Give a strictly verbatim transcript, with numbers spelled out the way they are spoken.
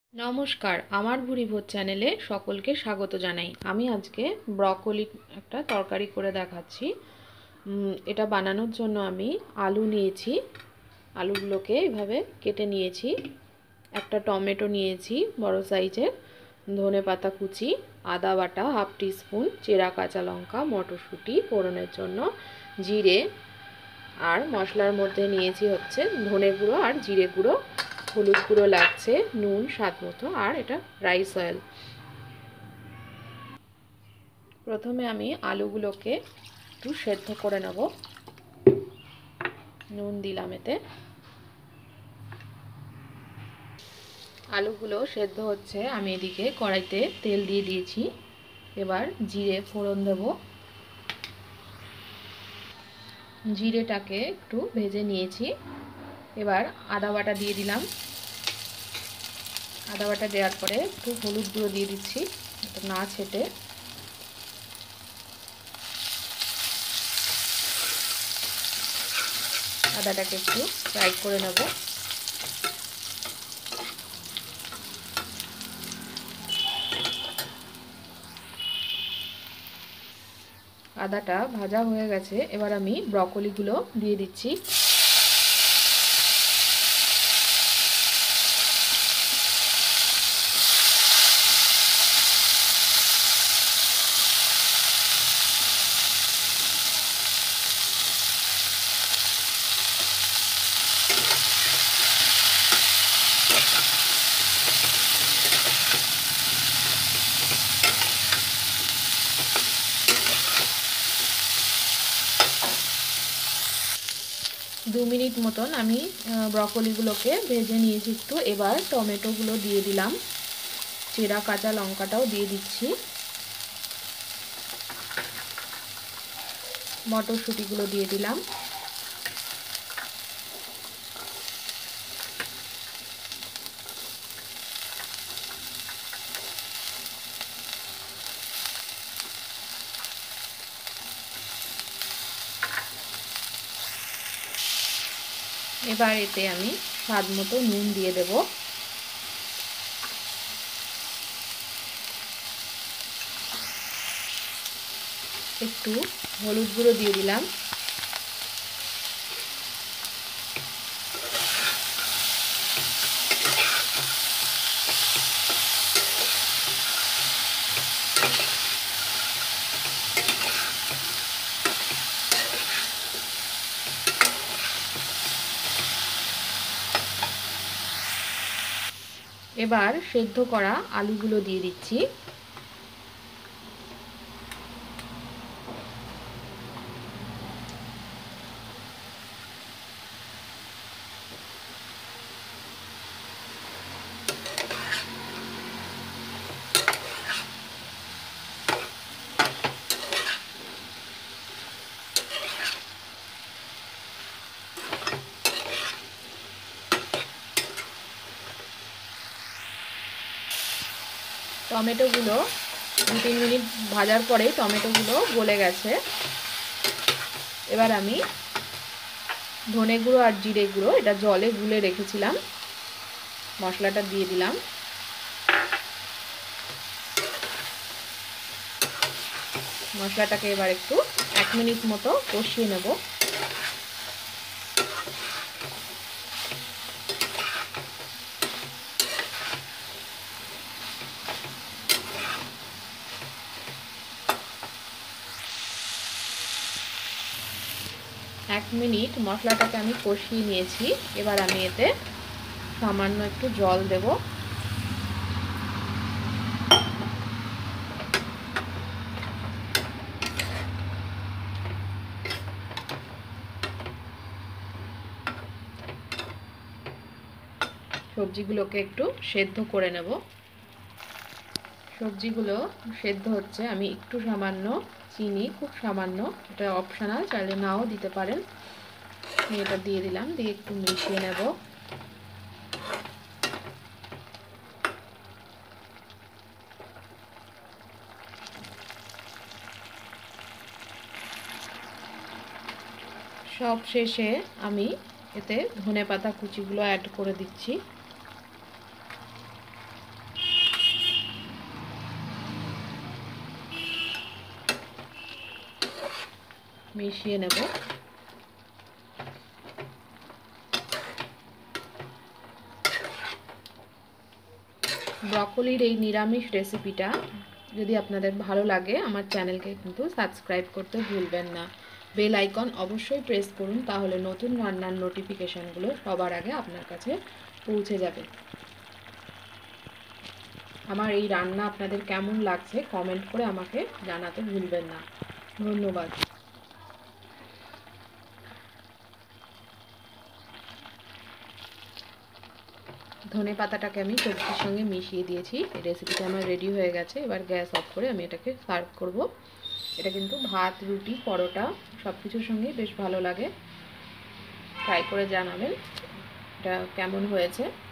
নমস্কার, আমার ভুরিভোজ চ্যানেলে সকলকে স্বাগত জানাই। আমি আজকে ব্রকোলি একটা তরকারি করে দেখাচ্ছি। এটা বানানোর জন্য আমি আলু নিয়েছি, আলুগুলোকে এভাবে কেটে নিয়েছি। একটা টমেটো নিয়েছি বড় সাইজের, ধনেপাতা কুচি, আদা বাটা হাফ টিস্পুন, চেরা কাঁচা লঙ্কা, মটরশুঁটি ফোড়নের জন্য, জিরে, আর মশলার মধ্যে নিয়েছি হচ্ছে ধনে গুঁড়ো আর জিরে গুঁড়ো, হলুদ গুঁড়ো লাগছে, নুন স্বাদ মতো, আর এটা রাইস অয়েল। প্রথমে আমি আলুগুলোকে একটু সেদ্ধ করে নেব। নুন দিলাম এতে। আলুগুলো সেদ্ধ হচ্ছে, আমি এদিকে কড়াইতে তেল দিয়ে দিয়েছি। এবার জিরে ফোড়ন দেব। জিরেটাকে একটু ভেজে নিয়েছি। এবার আদা বাটা দিয়ে দিলাম। আদা বাটা দেওয়ার পরে একটু হলুদ গুঁড়ো দিয়ে দিচ্ছি, না ছেটে। আদাটাকে একটু ফ্রাই করে নেব। আদাটা ভাজা হয়ে গেছে, এবার আমি ব্রকোলিগুলো দিয়ে দিচ্ছি। দু মিনিট মতন আমি ব্রকোলিগুলোকে ভেজে নিয়েছি একটু। এবার টমেটোগুলো দিয়ে দিলাম, চেরা কাঁচা লঙ্কাটাও দিয়ে দিচ্ছি, মটরশুঁটিগুলো দিয়ে দিলাম। এবার এতে আমি স্বাদ মতো নুন দিয়ে দেব। একটু হলুদ গুঁড়ো দিয়ে দিলাম। এবার সেদ্ধ করা আলুগুলো দিয়ে দিচ্ছি। টমেটোগুলো দু তিন মিনিট ভাজার পরে টমেটোগুলো গলে গেছে। এবার আমি ধনে গুঁড়ো আর জিরে গুঁড়ো, এটা জলে গুলে রেখেছিলাম, মশলাটা দিয়ে দিলাম। মশলাটাকে এবার একটু এক মিনিট মতো কষিয়ে নেব। এক মিনিট মশলাটাকে আমি কষিয়ে নিয়েছি। এবার আমি এতে সামান্য একটু জল দেব। সবজিগুলোকে একটু সেদ্ধ করে নেব। সবজিগুলো সেদ্ধ হচ্ছে, আমি একটু সামান্য চিনি, খুব সামান্য, এটা অপশনাল, চাইলে নাও দিতে পারেন, এটা দিয়ে দিলাম। দিয়ে একটু মিশিয়ে নেব। সব শেষে আমি এতে ধনেপাতা কুচিগুলো অ্যাড করে দিচ্ছি। মিশিয়ে নেব। ব্রকলির এই নিরামিষ রেসিপিটা যদি আপনাদের ভালো লাগে আমার চ্যানেলকে কিন্তু সাবস্ক্রাইব করতে ভুলবেন না। বেল আইকন অবশ্যই প্রেস করুন, তাহলে নতুন রান্নার নোটিফিকেশনগুলো সবার আগে আপনার কাছে পৌঁছে যাবে। আমার এই রান্না আপনাদের কেমন লাগছে কমেন্ট করে আমাকে জানাতে ভুলবেন না। ধন্যবাদ। ধনে পাতাটাকে আমি সবজির সঙ্গে মিশিয়ে দিয়েছি। এই রেসিপিটা আমার রেডি হয়ে গেছে। এবার গ্যাস অফ করে আমি এটাকে সার্ভ করব। এটা কিন্তু ভাত, রুটি, পরোটা সব কিছুর সঙ্গেই বেশ ভালো লাগে। ট্রাই করে জানাবেন এটা কেমন হয়েছে।